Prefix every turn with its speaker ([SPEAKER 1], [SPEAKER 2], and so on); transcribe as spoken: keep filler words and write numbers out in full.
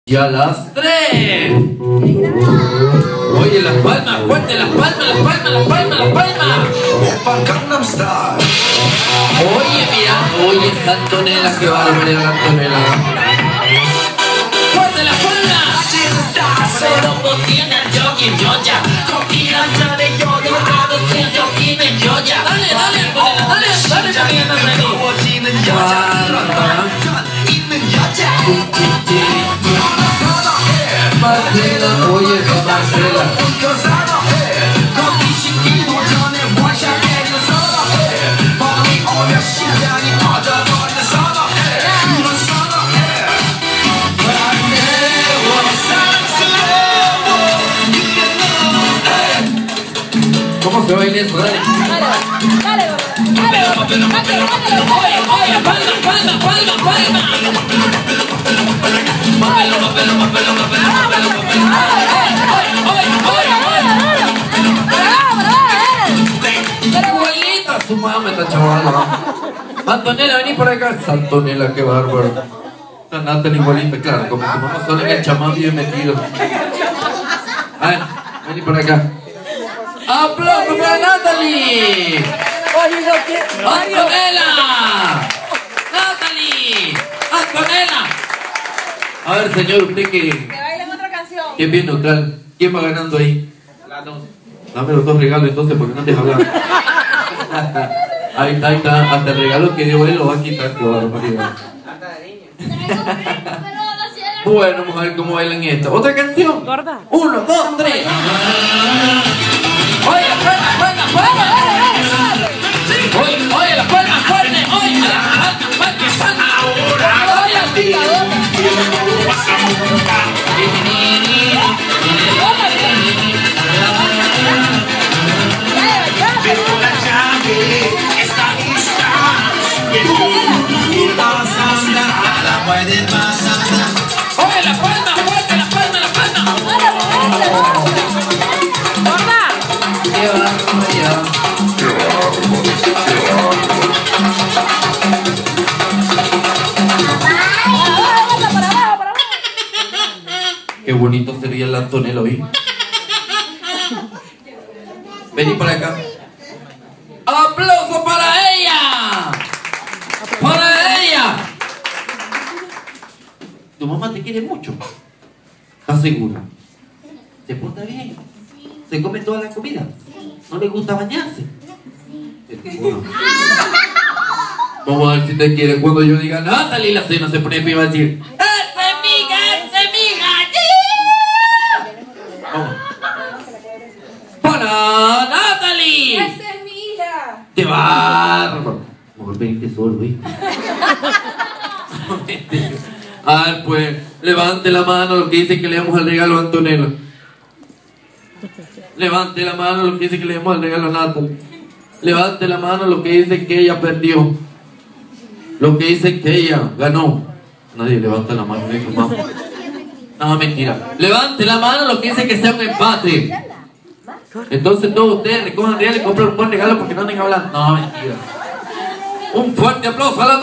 [SPEAKER 1] Y a las tres. Oye, las palmas, fuerte, las palmas, las palmas, las palmas, las palmas. Oye, mira, oye, esta Antonella, que bárbara la Antonella. ¡Fuerte las palmas! Dale, dale, dale, dale, Marcela, oye, Marcela. ¿Cómo se baila eso? Dale. Dale, dale, dale. Oye, oye, palma, palma, palma, palma. Papelo, papelo, papelo, papelo, papelo, papelo. Igualita su mamá, esta chavala. Antonella, vení por acá. Antonella, qué bárbaro. Está tan igualita, claro, como tu mamá solo en el chamán bien metido. A ver, vení por acá. ¡Aplausos para Natalie! ¡Antonella! ¡Natalie! ¡Antonella! A ver, señor, usted que...
[SPEAKER 2] Que bailen otra canción.
[SPEAKER 1] Que es bien neutral. ¿Quién va ganando ahí? Dame los dos regalos entonces, porque no te hablar. Ahí está, ahí está. Hasta el regalo que dio él lo va a quitar. Qué barbaridad. Bueno, vamos a ver cómo bailan esta. ¿Otra canción?
[SPEAKER 2] Gorda.
[SPEAKER 1] Uno, dos, tres. Oye, las palmas, palmas, palmas. Oye, oye, las palmas, fuerte. Oye, las palmas, palmas, palmas. Oye, las palmas, fuerte, las palmas, las palmas. Qué barbaridad. Qué bonito sería el Antonella hoy. Vení para acá. ¡Aplauso para ella! ¡Para ella! Tu mamá te quiere mucho. ¿Estás segura? ¿Se porta bien? ¿Se come toda la comida? ¿No le gusta bañarse? Bueno. Vamos a ver si te quiere. Cuando yo diga Natalie, la cena se pone y va a decir ¡esa amiga, esa amiga! Vamos. ¡Para Natalie!
[SPEAKER 2] ¡Esa es Mila!
[SPEAKER 1] ¡Qué bárbaro! Mejor venirte solo, ¿eh? A ver, pues, levante la mano lo que dice que le damos el regalo a Antonella. Levante la mano lo que dice que le damos el regalo a Natalie. Levante la mano lo que dice que ella perdió. Lo que dice que ella ganó. Nadie levanta la mano, dijo mamá. No, mentira. Levante la mano lo que dice que sea un empate. Entonces todos ustedes recojan real y compren un buen regalo porque no anden hablando. No, mentira. Un fuerte aplauso a la